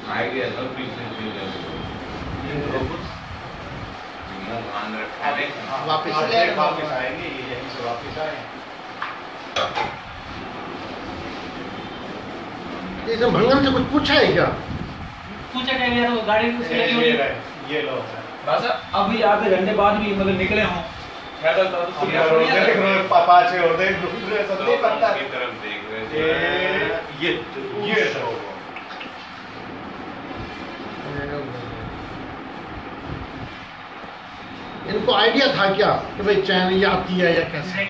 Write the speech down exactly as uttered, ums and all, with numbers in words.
Idea सब पीछे वापस वापस आएंगे, यहीं से वापस आए। ये सब भंगन से कुछ पूछा है क्या? पूछा क्या यार, वो गाड़ी उसकी लगी हुई है। ये लो बस अभी आधे घंटे बाद भी मतलब निकले हों पैदल तो पापा से और देख दूसरे सब नहीं पता की तरफ देख रहे थे। ये ये इनको आइडिया था क्या कि भाई चैन ये आती है या कैसे?